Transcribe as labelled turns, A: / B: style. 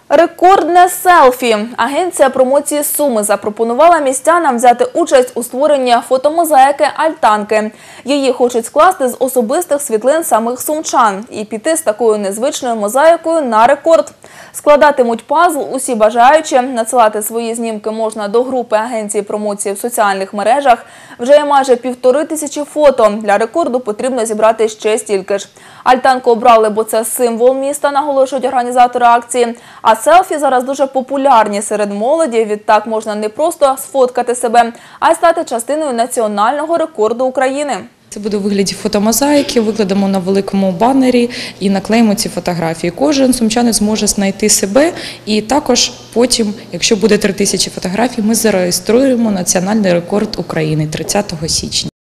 A: Рекордне селфі. Агенція промоції Суми запропонувала містянам взяти участь у створенні фотомозаїки «Альтанки». Її хочуть скласти з особистих світлин самих сумчан і піти з такою незвичною мозаїкою на рекорд. Складатимуть пазл усі бажаючі. Надсилати свої знімки можна до групи агенції промоції в соціальних мережах. Вже є майже 1500 фото. Для рекорду потрібно зібрати ще стільки ж. Альтанку обрали, бо це символ міста, наголошують організатори акції. А селфі зараз дуже популярні серед молоді. Відтак можна не просто сфоткати себе, а й стати частиною національного рекорду України.
B: Це буде у вигляді фотомозаїки, викладемо на великому банері і наклеїмо ці фотографії. Кожен сумчанин зможе знайти себе і також потім, якщо буде 3000 фотографій, ми зареєструємо національний рекорд України 30 січня.